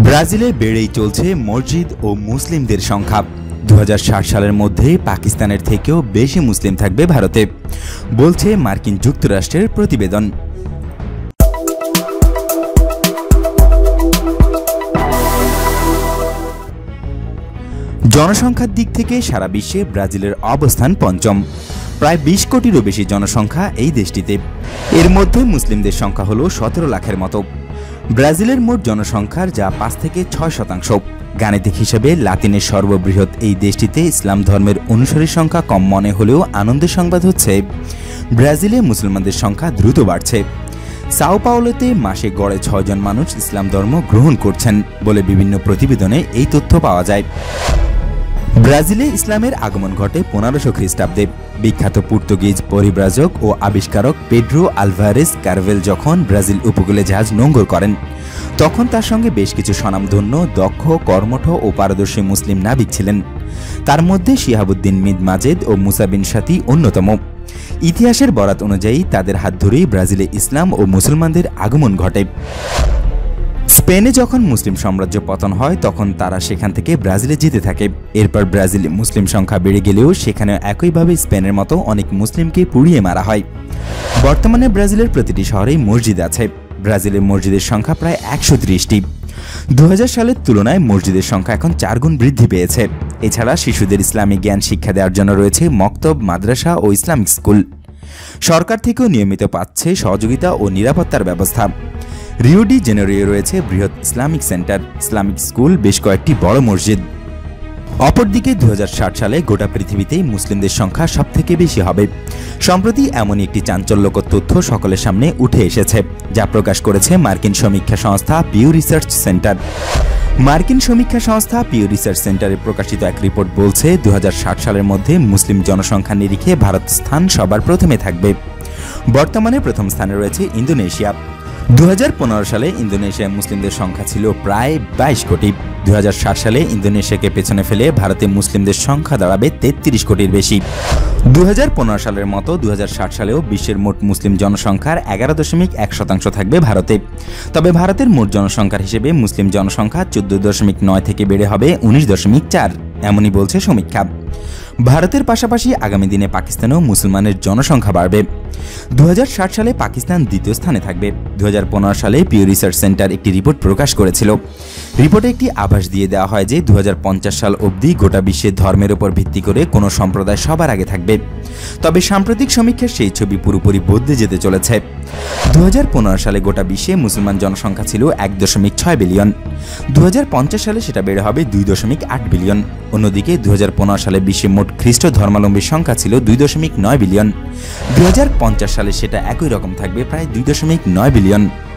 ব্রাজিলে বেড়েই চলছে মসজিদ ও মুসলিমদের সংখ্যা। 2060 সালের মধ্যে পাকিস্তানের থেকেও বেশি মুসলিম থাকবে ভারতে, বলছে মার্কিন যুক্তরাষ্ট্রের প্রতিবেদন। জনসংখ্যার দিক থেকে সারা বিশ্বে ব্রাজিলের অবস্থান পঞ্চম। প্রায় 20 কোটিরও বেশি জনসংখ্যা এই দেশটিতে। এর মধ্যে মুসলিমদের সংখ্যা হল 17 লাখের মতো। ব্রাজিলের মোট জনসংখ্যার যা 5 থেকে 6%। গাণিতিক হিসেবে লাতিনের সর্ববৃহৎ এই দেশটিতে ইসলাম ধর্মের অনুসারীর সংখ্যা কম মনে হলেও আনন্দের সংবাদ হচ্ছে ব্রাজিলে মুসলমানদের সংখ্যা দ্রুত বাড়ছে। সাও পাওলোতে মাসে গড়ে 6 জন মানুষ ইসলাম ধর্ম গ্রহণ করছেন বলে বিভিন্ন প্রতিবেদনে এই তথ্য পাওয়া যায়। ব্রাজিলে ইসলামের আগমন ঘটে 1500 খ্রিস্টাব্দে। বিখ্যাত পর্তুগিজ পরিব্রাজক ও আবিষ্কারক পেড্রো আলভারেজ কারভেল যখন ব্রাজিল উপকূলে জাহাজ নোঙ্গর করেন, তখন তার সঙ্গে বেশ কিছু স্বনামধন্য, দক্ষ, কর্মঠ ও পারদর্শী মুসলিম নাবিক ছিলেন। তার মধ্যে শিহাবুদ্দিন মিদ মাজেদ ও মুসা বিন সাতি অন্যতম। ইতিহাসের বরাত অনুযায়ী তাদের হাত ধরেই ব্রাজিলে ইসলাম ও মুসলমানদের আগমন ঘটে। স্পেনে যখন মুসলিম সাম্রাজ্য পতন হয় তখন তারা সেখান থেকে ব্রাজিলে যেতে থাকে। এরপর ব্রাজিলে মুসলিম সংখ্যা বেড়ে গেলেও সেখানে একইভাবে স্পেনের মতো অনেক মুসলিমকে পুড়িয়ে মারা হয়। বর্তমানে ব্রাজিলের প্রতিটি শহরেই মসজিদ আছে। ব্রাজিলের মসজিদের সংখ্যা প্রায় 130টি। 2000 সালের তুলনায় মসজিদের সংখ্যা এখন 4 গুণ বৃদ্ধি পেয়েছে। এছাড়া শিশুদের ইসলামী জ্ঞান শিক্ষা দেওয়ার জন্য রয়েছে মক্তব, মাদ্রাসা ও ইসলামিক স্কুল। সরকার থেকেও নিয়মিত পাচ্ছে সহযোগিতা ও নিরাপত্তার ব্যবস্থা। রিও ডি জেনেরিও রয়েছে বৃহৎ ইসলামিক সেন্টার, ইসলামিক স্কুল, বেশ কয়েকটি বড় মসজিদ। অপরদিকে 2060 সালে গোটা পৃথিবীতেই মুসলিমদের সংখ্যা সবথেকে বেশি হবে। সম্প্রতি এমনই একটি চাঞ্চল্যকর তথ্য সকলের সামনে উঠে এসেছে, যা প্রকাশ করেছে মার্কিন সমীক্ষা সংস্থা পিউ রিসার্চ সেন্টার। মার্কিন সমীক্ষা সংস্থা পিউ রিসার্চ সেন্টারে প্রকাশিত এক রিপোর্ট বলছে 2060 সালের মধ্যে মুসলিম জনসংখ্যা নিরিখে ভারত স্থান সবার প্রথমে থাকবে। বর্তমানে প্রথম স্থানে রয়েছে ইন্দোনেশিয়া। 2015 সালে ইন্দোনেশিয়ায় মুসলিমদের সংখ্যা ছিল প্রায় 22 কোটি। 2060 সালে ইন্দোনেশিয়াকে পেছনে ফেলে ভারতে মুসলিমদের সংখ্যা দাঁড়াবে 33 কোটির বেশি। 2015 সালের মতো 2060 সালেও বিশ্বের মোট মুসলিম জনসংখ্যার 11.1% থাকবে ভারতে। তবে ভারতের মোট জনসংখ্যার হিসেবে মুসলিম জনসংখ্যা 14.9 থেকে বেড়ে হবে 19.4, এমনই বলছে সমীক্ষা। ভারতের পাশাপাশি আগামী দিনে পাকিস্তানেও মুসলমানের জনসংখ্যা বাড়বে। 2060 সালে পাকিস্তান দ্বিতীয় স্থানে থাকবে। 2015 সালে পিউ রিসার্চ সেন্টার একটি রিপোর্ট প্রকাশ করেছিল। রিপোর্টে একটি আভাস দিয়ে দেওয়া হয় যে 2050 সাল অবধি গোটা বিশ্বে ধর্মের উপর ভিত্তি করে কোনো সম্প্রদায় সবার আগে থাকবে। তবে সাম্প্রতিক সমীক্ষার সেই ছবি পুরোপুরি বদলে যেতে চলেছে। 2015 সালে গোটা বিশ্বে মুসলমান জনসংখ্যা ছিল 1.6 বিলিয়ন। 2050 সালে সেটা বেড়ে হবে 2.8 বিলিয়ন। অন্যদিকে 2015 সালে বিশ্বে মোট খ্রিস্ট ধর্মাবলম্বীর সংখ্যা ছিল 2.9 বিলিয়ন। 2050 সালে সেটা একই রকম থাকবে, প্রায় 2.9 বিলিয়ন।